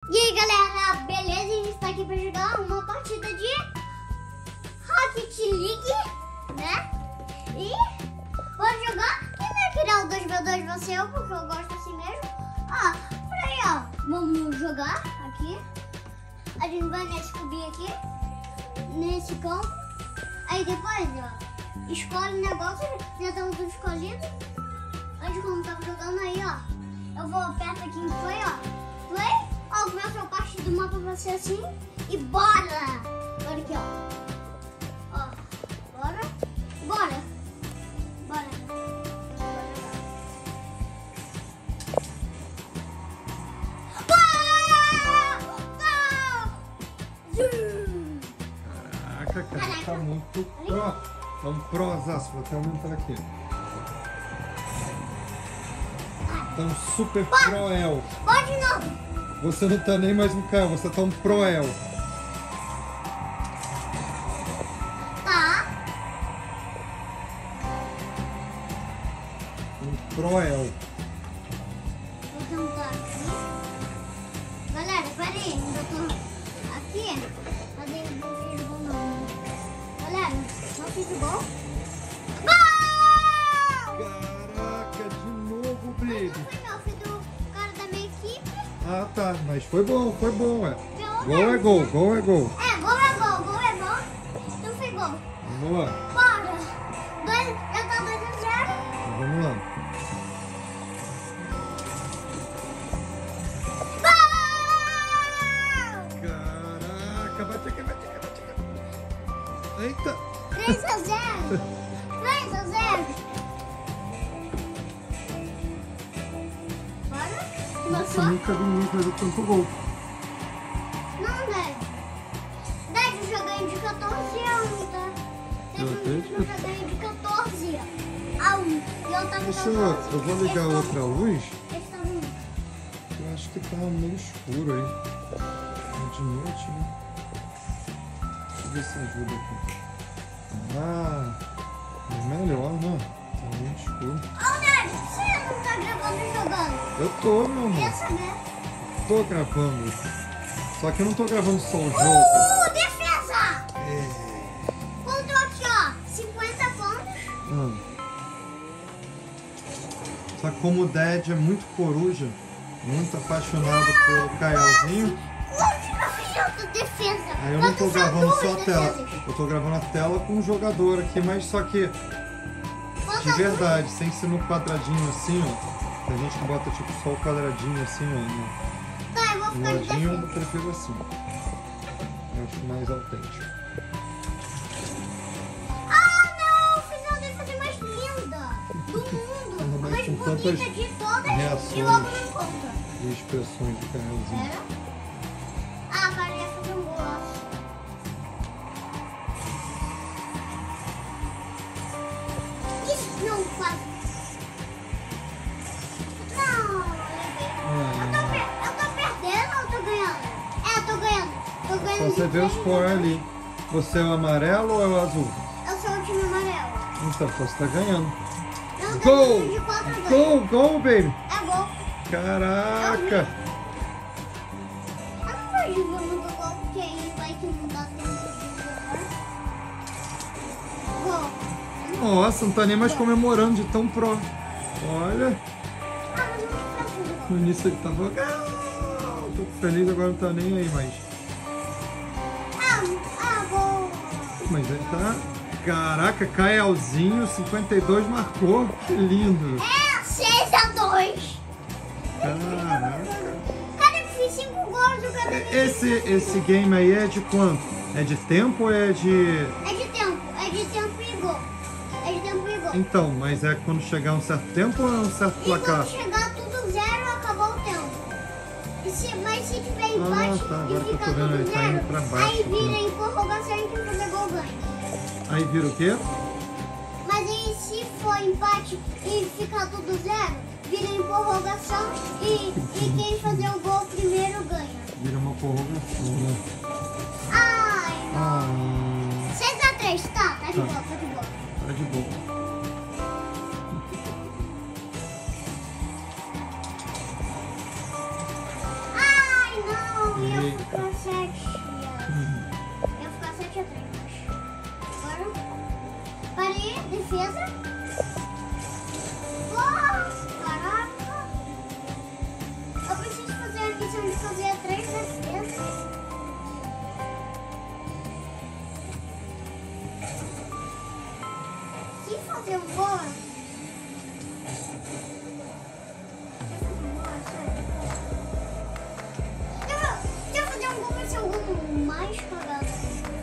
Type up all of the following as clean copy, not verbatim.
E aí galera, beleza? A gente tá aqui pra jogar uma partida de Rocket League, né? E vou jogar. Quem vai criar o 2v2 vai ser eu, porque eu gosto assim mesmo. Ó, por aí ó, vamos jogar aqui. A gente vai nesse cubinho aqui, nesse campo. Aí depois ó, escolhe o negócio, já tá tudo escolhido. Antes como tava jogando aí ó, eu vou apertar aqui em play ó, play. Ó, começa a parte do mapa pra ser assim e bora! Bora aqui, ó. Ó, bora. Bora. Bora. Caraca, cara, tá muito pro. Tá um prozaço, vou até aumentar aqui. Tá um super proel. Bora de novo. Você não tá nem mais um Caio, você tá um proel. Tá. Um proel. Vou tentar aqui. Galera, peraí, ainda tô aqui. Mas eu não fiz gol não. Galera, não fiz gol. Gol! Caraca, de novo, Baby. Não foi meu, foi do cara da minha equipe. Ah, tá, mas foi bom, ué. Pelo Gol é menos. gol, gol é gol. É, gol é gol, gol é gol. Então foi gol. Vamos lá, Bora! Já tá 2-0. vamos lá. Gol! Caraca, bate aqui. Eita. 3-0. 3-0. Bora? Nossa, Começou? nunca vi ninguém fazer tanto gol. Não deve. Deve jogar de 14 a 1, tá? Eu Teve um acredito. jogar de 14 a 1. E eu tava Deixa 14. eu vou ligar Esse outra luz. Esse tá ruim. Eu acho que tá meio escuro aí. É de noite, né? Deixa eu ver se ajuda aqui. Ah, é melhor, né? Tá meio escuro. Ô, Dad, você não tá gravando e jogando? Eu tô, meu amor. Quer saber? Tô gravando. Só que eu não tô gravando só o jogo. Defesa! É. Ponto aqui, ó. 50 pontos. Só que como o Dad é muito coruja, muito apaixonado pelo Caiozinho, Defesa. aí eu não tô Quantas são gravando duas só a tela. defesas? Eu tô gravando a tela com o jogador aqui, mas só que Quantas de verdade, sem ser no quadradinho assim, ó. Tem gente que bota tipo só o quadradinho assim, ó. duas? Tá, eu vou No ficar de ladinho eu defesa. prefiro assim. Eu acho mais autêntico. Ah, não! Fiz a defesa mais linda do mundo. Mas Mais com bonita tantas de todas. reações. E logo não conta. E expressões do Caiozinho. Era? Ah, cara, ia fazer um gol. Isso não faz. Não, eu tô perdendo ou tô ganhando? É, tô ganhando. Tô Só ganhando. você de vê o 3 score ali. Você é o amarelo ou é o azul? Eu sou o time amarelo. Então, você tá ganhando. Não, Gol! de 4 a 2. Gol, baby! É gol. Caraca! Eu não tô jogando do gol porque aí vai que não dá tempo de jogar. Gol. Nossa, não tá nem mais comemorando de tão pró. Olha, Ah, mas não tá fazendo no gol. início ele tava. "Ah, tô feliz, agora não tá nem aí mais." Gol. Mas ele tá. Caraca, Caiozinho 52 marcou. Que lindo! É 6 a 2. Caraca! Cara, eu fiz 5 gols do cara. Esse game aí é de quanto? É de tempo ou é de. É de tempo e gol. É de tempo e gol. Então, mas é quando chegar um certo tempo ou é um certo E placar? quando chegar tudo 0, acabou o tempo. Mas se tiver empate tá, agora e que eu ficar tô vendo, tudo ele tá indo 0, pra baixo aí o vira tempo. em prorrogação e quem fazer gol ganha. Aí vira o quê? Mas aí se for empate e ficar tudo 0, vira em prorrogação e quem fazer o gol primeiro ganha. Vira uma prorrogação, né? Ai, Ah, 6 a 3, tá de Tá. boa, tá de boa. tá de boa. Ai, não. fazer 3 defesas. Se fazer um gol... Se fazer um gol vai ser o gol mais cagado.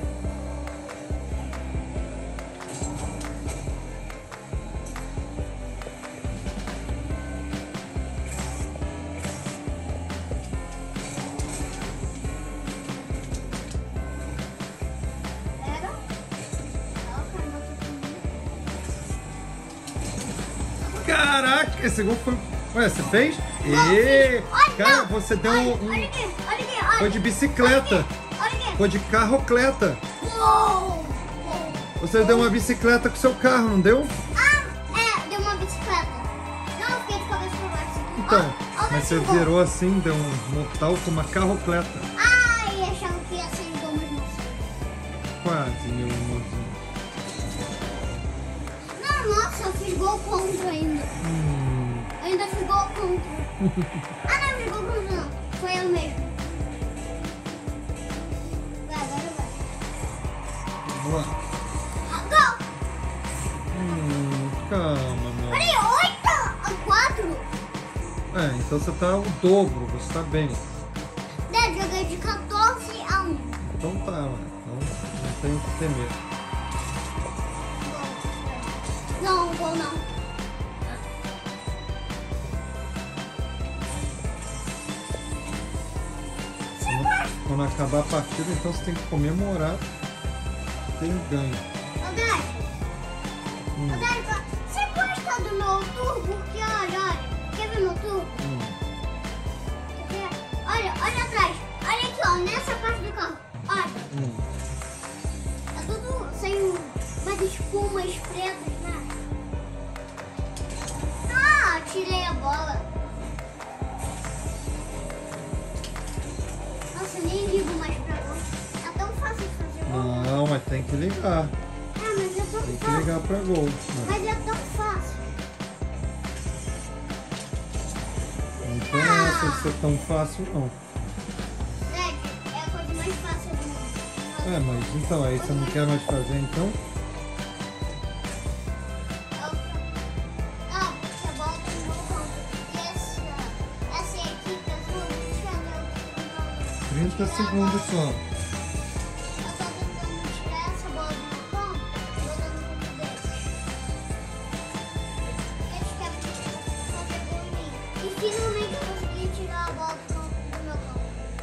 Caraca, esse gol foi... Ué, você fez? E cara, você deu um... Olha aqui, olha. Foi de bicicleta. Olha aqui. Foi de carrocleta. Uou! Você deu uma bicicleta com seu carro, não deu? Deu uma bicicleta. Não, eu fiquei de cabeça pra baixo. Então, Ó, mas você virou assim, deu um mortal com uma carrocleta. Ai, achava que ia ser igual, mas não sei. Quase, meu amorzinho. Não, nossa, eu fiz gol contra ainda. Eu ainda fiz gol contra. Não, eu fiz gol contra não. Foi eu mesmo. Vai, agora vai. Vamos lá. Gol! Calma, meu. Olha aí, 8-4. Então você tá o dobro, você tá bem. Deve jogar de 14-1. Então tá, mano. Então não tem o que temer. Não, gol não. Quando acabar a partida, então você tem que comemorar ter ganho. Ô, Dad, você gosta do meu turbo? Porque olha. Quer ver meu turbo? Quer ver? Olha atrás. Olha aqui, ó, nessa parte do carro. Olha. É tudo sem umas espumas pretas, né? Ah, tirei a bola. Nossa, nem ligo mais pra gol. É tão fácil de fazer gol. Não, mas tem que ligar. Mas é tão Tem que fácil. ligar pra gol. Mas é tão fácil. Não tem essa de ser tão fácil, não. Dad, é a coisa mais fácil do mundo. Mas então, aí você não quer mais fazer, então? Porque a bola tá no meu campo. E essa equipe azul, deixa eu ver. 30 segundos só. Eu tô tentando tirar essa bola do meu campo, botando no campo deles. Eles querem fazer gol em mim. E finalmente eu consegui tirar a bola do meu campo.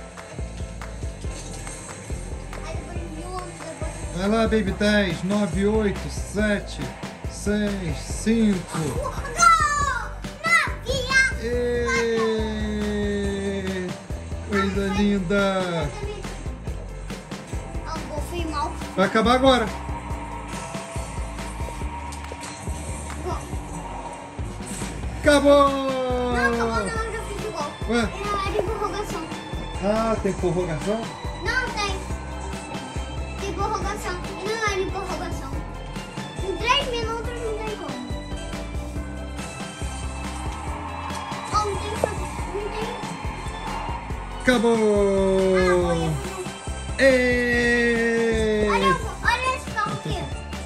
Aí depois de 1000 anos depois... Vai lá, baby. 10, 9, 8, 7, 6, 5. Gol! Na via! Coisa linda. O gol foi mal. Vai acabar agora. Gol. Acabou! Não, eu já fiz o gol. Ué? Era de prorrogação. Ah, tem prorrogação? Não tem. Tem prorrogação. E não é de prorrogação. Em 3 minutos não tem como. Ou não tem que fazer. Não tem. Acabou! Ê! Olha esse carro aqui.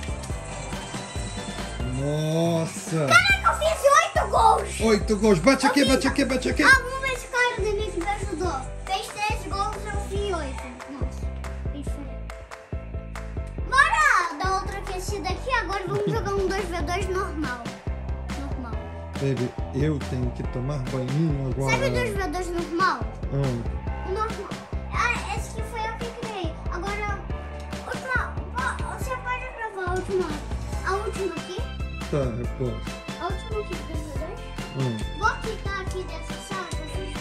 Nossa! Caraca, eu fiz 8 gols. 8 gols. Bate aqui, bate aqui, bate aqui. Vamos ver se o cara da minha equipe ajudou. Fez 3 gols, eu fiz 8. Nossa, que diferente. Bora dar outra aquecida aqui. Agora vamos jogar um 2v2 normal. Baby, eu tenho que tomar banhinho agora. Sabe o 2v2 normal? Ah, Normal. Esse que foi eu que criei. Agora, você pode gravar a última aqui? tá, eu posso. A última aqui do 2v2? Vou quitar aqui dessa sala.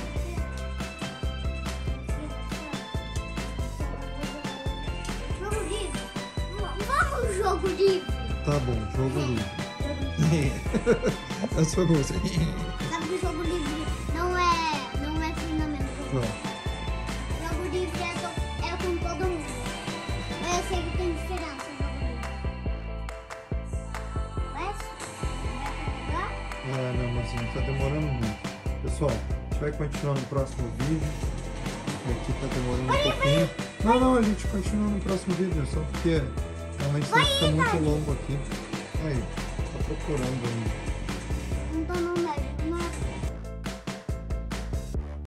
Jogo livre. Vamos, jogo livre. Tá bom, jogo livre. É só gosto. Sabe que o jogo livre não é treinamento. Jogo livre é com todo mundo. Mas eu sei que tem diferença no jogo livre. Vai carregar? Meu amorzinho, tá demorando muito. Pessoal, a gente vai continuar no próximo vídeo. Aqui tá demorando um pouquinho. Não, a gente continua no próximo vídeo, só porque realmente vai ficar muito longo aqui. Aí, tá procurando ainda. Não tô no médico.